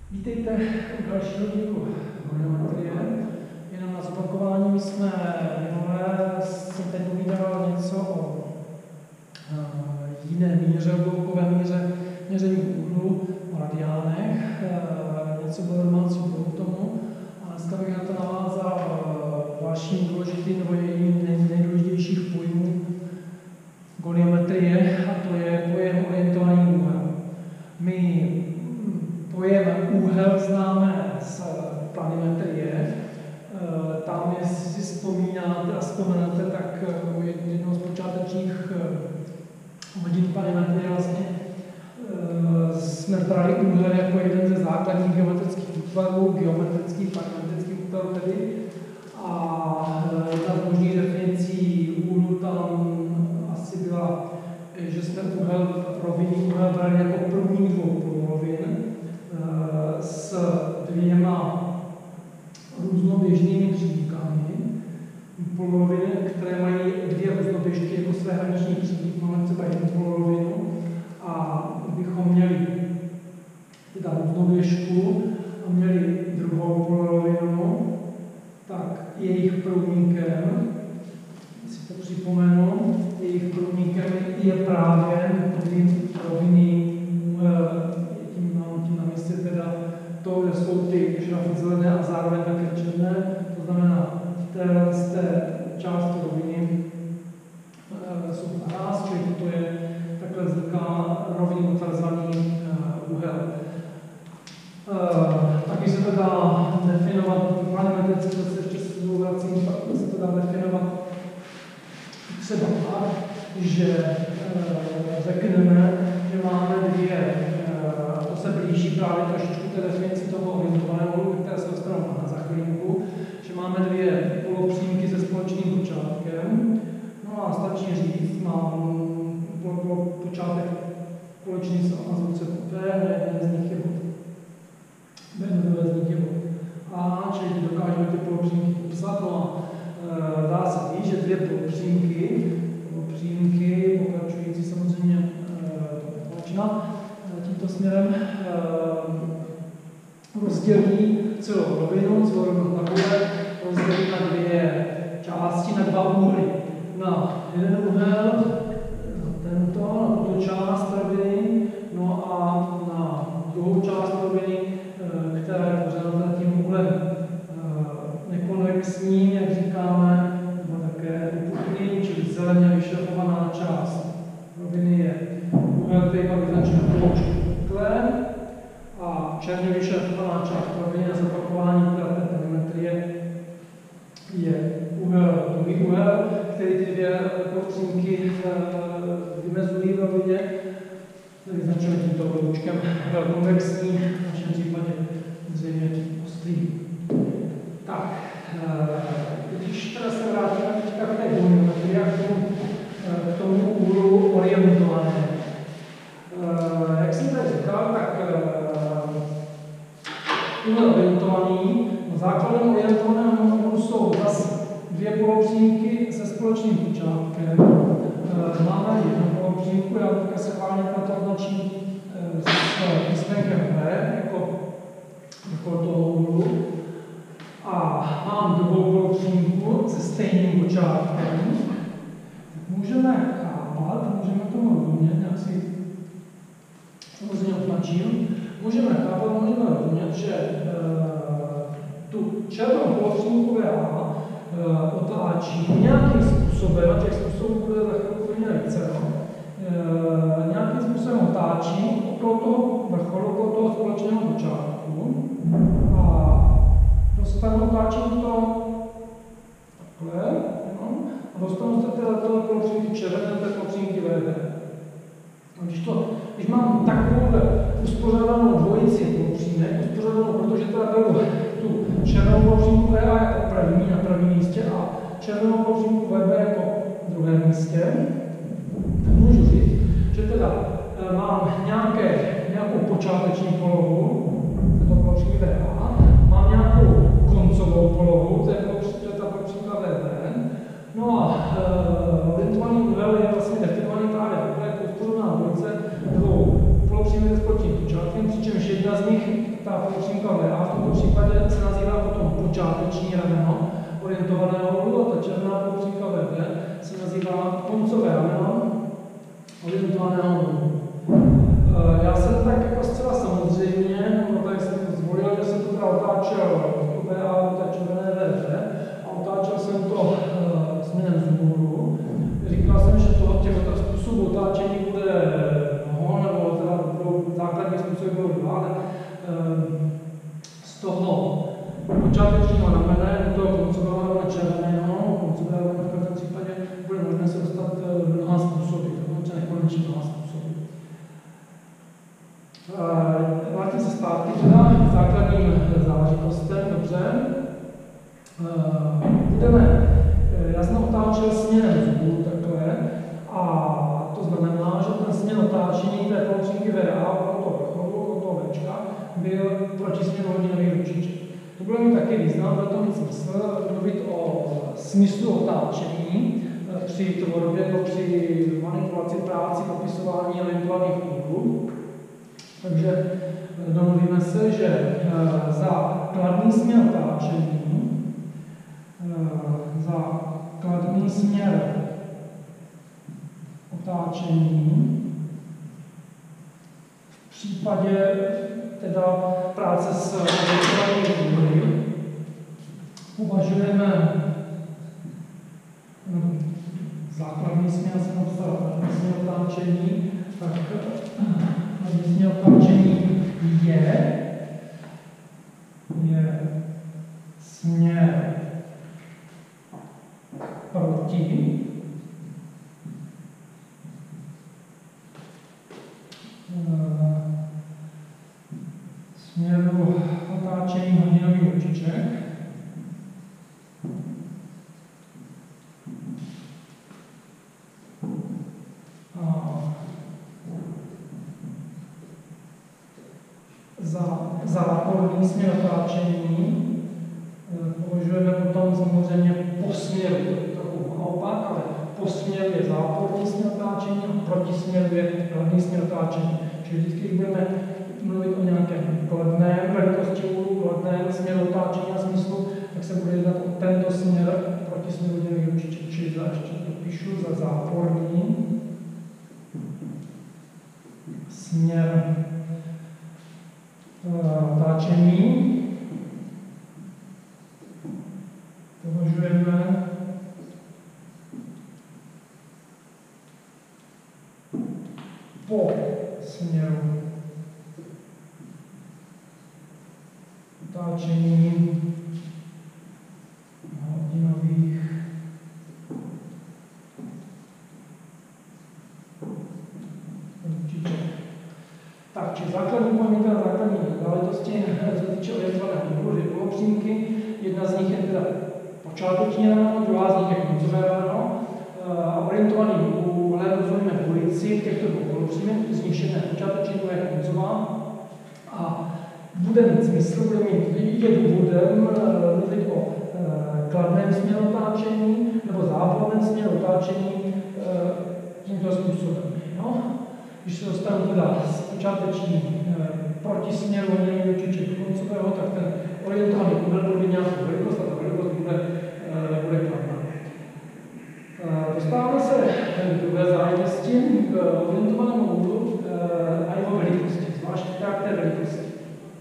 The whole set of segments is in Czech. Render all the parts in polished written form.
Vítejte u dalšího dílu volumetrie. Jenom na zopakování, my jsme minulé jsem teď povídal něco o jiné míře, obloukové míře měření úhlu, o radiánech, něco bylo domácí k tomu. A dneska bych na to navázal dalším důležitým nebo jedním nejdůležitějších pojmů goniometrie, a to je pojem orientovaný úhel. My pojem úhel známe z planimetrie. Tam, jestli si vzpomínáte a vzpomenete, tak jednou z počátečních hodin planimetrie vlastně jsme brali úhel jako jeden ze základních geometrických útvarů, geometrických útvarů tedy. A jedna z možných definicí úhlu tam asi byla, že jsme rovinný úhel brali jako první dvou pololovin s dvěma různoběžnými křivkami. Poloviny, které mají dvě různoběžky jako své hraniční křivky, máme třeba jednu polovinu a bychom měli teda různoběžku a měli druhou polovinu, tak jejich průnikem, si to připomenu, jejich průnikem je právě rovinný tím na místě teda to, že jsou ty žrafy zelené a zároveň také černé, to znamená, z té části roviny jsou naraz, čili to je takhle vzniká rovný utvrzený úhel. Taky se to dá definovat, planimetricky se ještě vracím, tak se to dá definovat třeba tak, že řekneme, že máme dvě, to se blíží právě trošičku té definici toho orientovaného, které se dostanou na chvilinku, že máme dvě polopřímky se společným počátkem. No a stačí říct, mám počátek společný s nazvou P, na jeden z nich je bod B, na druhé z nich je bod A, čili dokážeme ty polopřímky popsat. No a dá se říct, že dvě polopřímky, pokračující samozřejmě společná, tímto směrem rozdělí celou rovinu tabule, rozdělí na dvě části, na dva úhly. Na jeden úhel, na tuto část roviny, no a na druhou část roviny, která je pořád tím úhlem nekonvexním, jak říkáme, nebo také upukným, čili zeleně vyšrafovaná část roviny je úhel, který pak vyznačíme položku úklem, a černě vyšrafovaná část roviny na zopakování té planimetrie je druhý úhel, který ty dvě polopřímky vymezují v rovině, vyznačujeme tímto kroužkem konvexní, v našem případě zřejmě ostrý. Tak, když teda se vrátíme teďka k té goniometrii a k tomu úhlu orientované. Jak jsem tady říkal, tak úhel orientovaný, základem orientovaného úhlu jsou zase dvě polopřímky se společným počátkem. Máme jednu polopřímku, já teďka se chválně na to označím s písmenkem B, jako toho úhlu. A mám druhou polopřímku se stejným počátkem. Můžeme chápat, můžeme tomu rozumět, jak si samozřejmě označím, můžeme rozumět, že tu černou polopřímku VA otáčí nějakým způsobem, a těch způsobů bude za chvilku více, nějakým způsobem otáčí okolo toho vrcholu, okolo toho společného počátku a otáčím to takhle, a dostanu se tyhle polopřímky červené do té polopřímky VD. Když mám takovou uspořádanou dvojici polopřímek, protože teda beru tu červenou polopřímku VA jako první na prvním místě a červenou polopřímku VB jako druhém místě, tak můžu říct, že teda mám nějakou počáteční polohu, to je polopřímky VA, mám nějakou koncovou polohu, to je ta polopřímka VB, no a orientovaný úhel je vlastně definovaný právě takhle jako uspořádaná dvojice dvou polopřímek se společným počátkem, přičemž jedna z nich ta polopřímka VA v tomto případě se nazývá potom počáteční rameno orientovaného úhlu, a ta červená polopřímka VB se nazývá koncové rameno orientovaného úhlu. Já jsem tak jako zcela samozřejmě, tak jsem zvolil, že jsem to teda otáčel to VA do té červené VB a otáčel jsem to směrem vzhůru. Říkal jsem, že těchto způsobů otáčení bude mnoho, nebo teda budou základní způsoby budou dva, ale z toho počátečního ramene do toho koncového ramene červeného, koncového ramene v každém případě bude možné se dostat mnoha způsoby, dokonce nekonečně mnoha způsoby. Vrátím se zpátky teda k základním záležitostem, dobře. Já jsem otáčel směrem vzhůru takhle, a to znamená, že ten směr otáčení té polopřímky VA okolo toho vrcholu, okolo toho Včka, byl proti směru hodinových ručiček. To bude mít taky význam, bude to mít smysl mluvit o smyslu otáčení při tvorbě nebo při manipulaci, práci, popisování eventuálních úhlů. Takže domluvíme se, že za kladný směr otáčení v případě teda práce s orientovanými úhly považujeme základní směr, jsem napsal kladný směr otáčení, tak kladný směr otáčení je směr proti směru otáčení hodinových ručiček. Za záporný směr otáčení považujeme potom samozřejmě po směru, to je trochu naopak, ale po směru je záporný směr otáčení a proti směru je kladný směr otáčení. Čili vždycky, když budeme mluvit o nějakém kladném velikosti úhlu, kladném směru otáčení a smyslu, tak se bude jednat o tento směr proti směru hodinových ručiček. Čili ještě to píšu za záporný směr otáčení. Považujeme po směru otáčení hodinových ručiček. Tak, či základní pojmy, základní záležitosti, co se týče orientovaného úhlu, dvě polopřímky. Jedna z nich je teda počáteční rameno, druhá z nich je koncové rameno. Orientovaným úhlem rozumíme polici těchto dvou polopřímek, z nich jedna je počáteční, druhá je koncová. A bude mít smysl, bude mít důvodem mluvit o kladném směru otáčení nebo záporném směru otáčení tímto způsobem. No? Když se dostanu teda z počáteční proti směru hodinových ručiček koncového, tak ten orientovaný úhel bude mít nějakou velikost a ta velikost bude kladná. Dostáváme se k druhé záležitosti, k orientovanému úhlu a jeho velikosti, zvláště k té velikosti.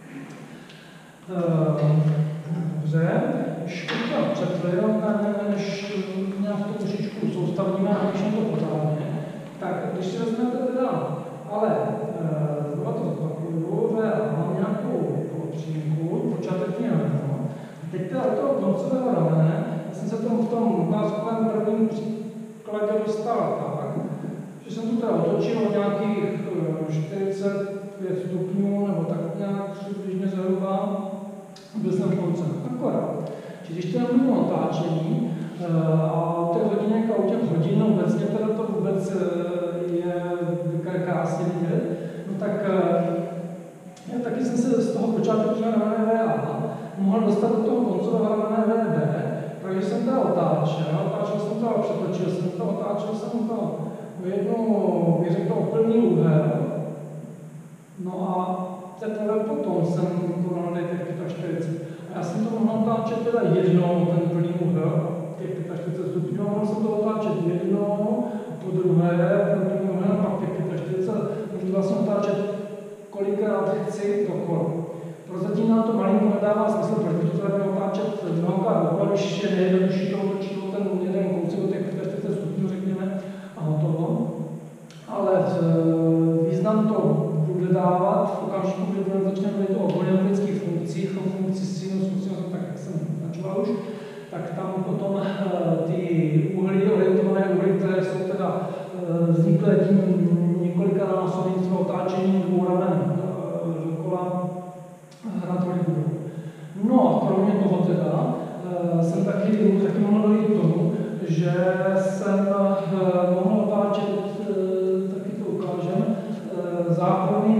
Dobře, když to přetvrdím, než nějak to trošičku soustavníme a když to pořádně, tak když si vezmete teda, ale znovu to zopakuju, že mám nějakou polopřímku, počáteční rameno, a teď teda do toho koncového ramene, já jsem se v tom ukázkovém prvním příkladě dostal tak, že jsem tu teda otočil o nějakých 45 stupňů, nebo tak nějak přibližně zhruba, byl jsem koncem. Akorát. Čiže když teda mluvím o otáčení a u těch hodinek a u těch hodin obecně teda to vůbec je krásně vidět, no tak já taky jsem se z toho počátečního ramene VA mohl dostat do toho koncového ramene VB, takže jsem teda otáčel jsem to a přetočil jsem to, otáčel jsem to o jednu, bych řekl, o plný úhel. No a teprve potom jsem jednou ten plný úhel, těch 45 stupňů, a mohl jsem to otáčet jednou, po druhé, plný úhel, a pak těch 45, můžu vlastně otáčet kolikrát chci dokola. Prozatím nám to malinko nedává smysl, protože to tady otáčet mnohokrát dokola, když je nejjednodušší to otočí o ten jeden kousek o těch 45 stupňů, řekněme, a hotovo. Ale význam to bude dávat v okamžiku, kdy začneme mluvit o volumetrických funkcích, o funkci sinus, tak jak jsem načoval už, tak tam potom ty úhly, orientované úhly, které jsou teda vzniklé tím několikanásobným otáčením dvou ramen dokola, hrát roli budou. No a kromě toho teda jsem taky mohl dojít k tomu, že jsem mohl otáčet, taky to ukážem, záporným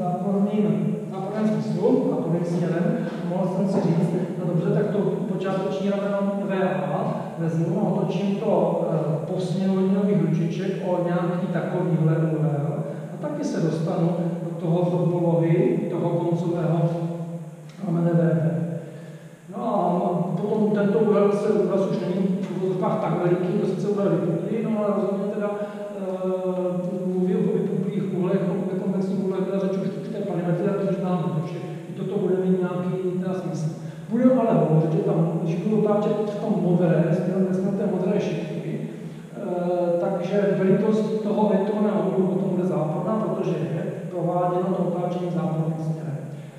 smyslu, záporným směrem. Mohl jsem si říct, no dobře, tak to počáteční rameno VA vezmu a otočím to po směru hodinových ručiček o nějaký takovýhle úhel. A taky se dostanu do toho polohy, toho koncového ramene VB. No a potom tento úhel už není v uvozovkách tak veliký, to sice úhel vypuklý, no ale rozhodně teda mluví o vypuklých úhlech, o konvexních úhlech, teda řeč už v té planimetrii, protože známe, takže i toto bude mít nějaký teda smysl. Budeme ale hovořit, že tam, když budu otáčet v tom modré, směrem té modré šipky, takže velikost toho orientovaného úhlu potom bude záporná, protože je prováděno to otáčení záporným směrem.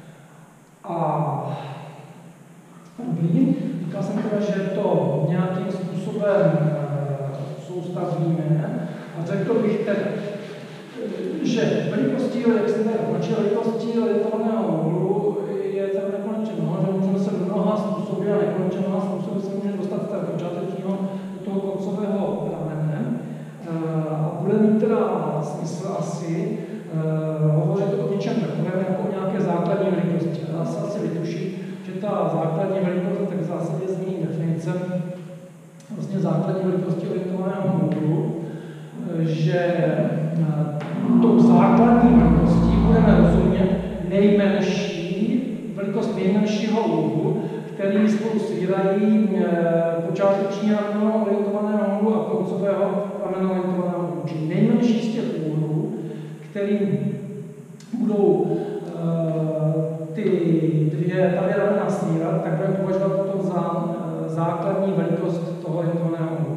A dobrý, říkal jsem teda, že to nějakým způsobem soustavíme a řekl bych teda, že velikostí, jak jsem tady označil, velikostí orientovaného úhlu je tam nekonečně mnoho, že můžeme se mnoha způsoby a nekonečně mnoha způsoby se můžeme dostat z té počátečního do toho koncového ramene. A bude mít teda smysl asi hovořit o něčem takovém jako o nějaké základní velikosti. Dá se asi vytušit, že ta základní velikost, tak v zásadě zní definice vlastně základní velikosti orientovaného úhlu, že tou základní velikostí budeme rozumět velikost nejmenšího úhlu, který spolu svírají počáteční rameno orientovaného úhlu a koncového rameno orientovaného úhlu. Čili nejmenší z těch úhlů, kterým budou ta dvě ramena svírat, tak budeme považovat to za základní velikost toho orientovaného úhlu.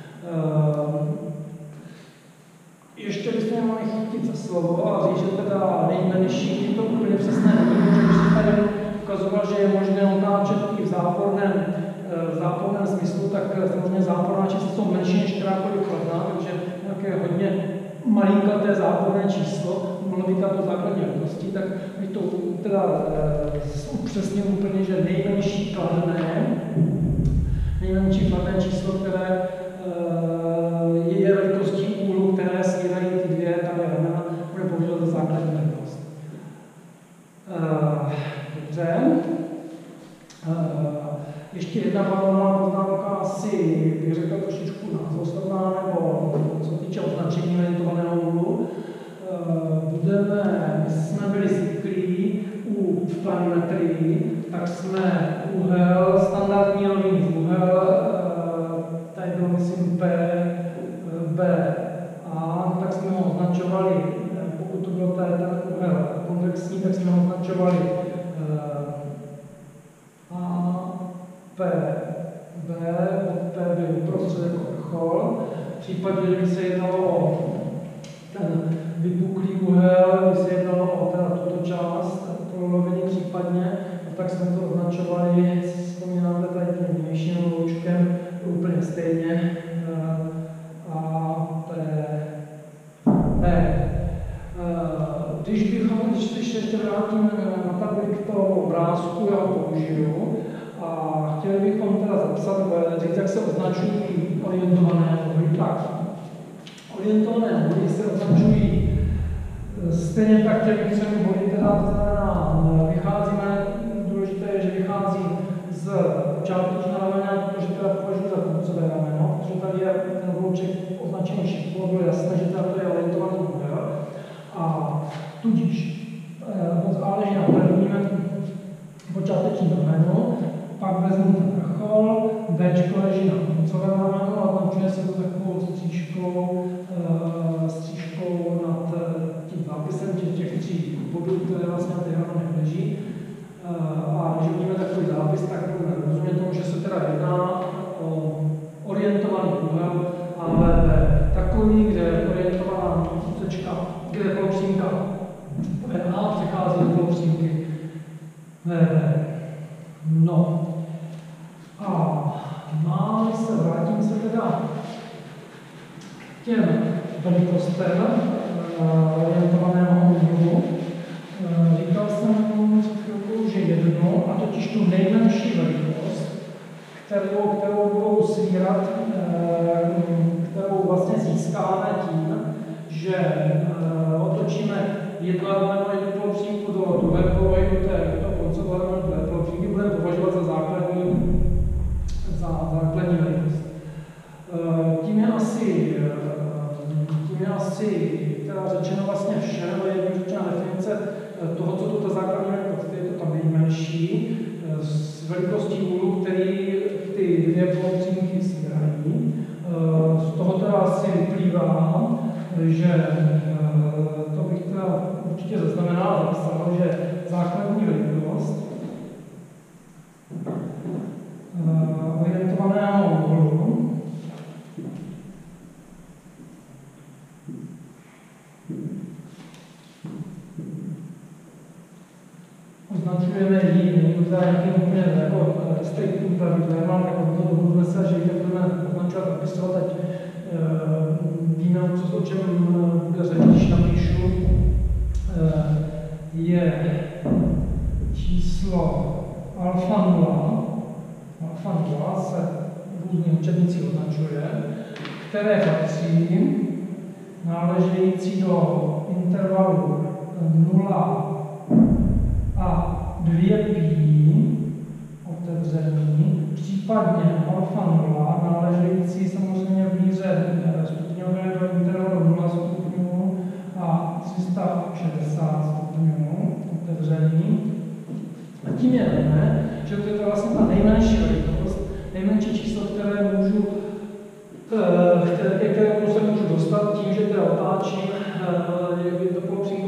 Ještě bychom mohli chytit za slovo a říct, že teda nejmenší, to úplně přesné nevím, že když jsem tady ukazoval, že je možné otáčet i v záporném smyslu, tak samozřejmě záporná čísla jsou menší než kterákoliv kladná, takže nějaké hodně malinkaté záporné číslo, mohlo být tato základní velikosti, tak bych to teda upřesnil úplně, že nejmenší kladné číslo, které je velikostí úhlu, které svírají ty dvě ramena, bude považovat za základní velikost. Dobře. Ještě jedna malá poznámka, asi bych řekl trošičku názvoslovná, nebo co týče označení orientovaného úhlu. My jsme byli zvyklí v planimetrii, tak jsme úhel, standardní rovný úhel, tady byl myslím B, A, tak jsme ho označovali, pokud to byl tady ten úhel konvexní, tak jsme ho označovali A, P, B, od P byl uprostřed jako vrchol. V případě, že by se jednalo o ten vypuklý úhel, by se jednalo o tuto část, prolomený případně, a tak jsme to označovali, vzpomínáte tady tím vnějším loučkem, úplně stejně, A, P, B. Když se ještě vrátím na tabuli k tomu obrázku, já ho použiju, a chtěli bychom teda zapsat, říct, jak se označují orientované úhly. Tak, orientované úhly se označují stejně tak těmi třemi body, teda to znamená, vycházíme, důležité je, že vychází z počátečního ramena, protože teda považuji za koncové rameno, protože tady je ten oblouček označený šipkou, bylo jasné, že teda to je orientovaný úhel. A tudíž moc záleží na prvním počátečním ramenu, pak vezmu ten vrchol Bčko leží na koncovém ramenu a označuje se to takovou střížkou nad tím zápisem těch 3 bodů, které vlastně na těch ramenech leží. A když vidíme takový zápis, tak budeme rozumět tomu, že se teda jedná o orientovaný úhel AVB. Takový, kde je orientovaná úsečka, kde je polopřímka VA přechází do polopřímky VB. No. A vrátím se teda k těm velikostem orientovaného úhlu. Říkal jsem před chvilkou, že jednu, a totiž tu nejmenší velikost, kterou budou svírat, kterou vlastně získáme tím, že otočíme jedno rameno, jednu polopřímku do druhé polohy, do koncové rameno, do druhé polopřímky, budeme považovat za základní velikost. Tím je asi teda řečeno vlastně vše, nebo jednoduchá definice toho, co to ta základní velikost je, to ta nejmenší, s velikostí úhlu, který ty dvě polopřímky svírají. Z toho teda asi vyplývá, že to bych teda určitě zaznamenal, zapsal, že základní velikost orientovaného úhlu označujeme ji, není to nějakým úplně jako striktním pravidlem, ale tak dohodneme se, že ji tak budeme označovat a pisovat, ať víme, o čem bude řeč, když napíšu, je číslo alfa 0, alfa 0 se různý učebnici označuje, které patří náležející do intervalu 0 a 2π otevřený, případně alfa 0 náležející samozřejmě v míře stupňové do intervalu 0 stupňů a 360 stupňů otevřený. A tím je víme, že to je vlastně ta nejmenší velikost, nejmenší číslo, které se můžu dostat tím, že teda otáčím do polopřímky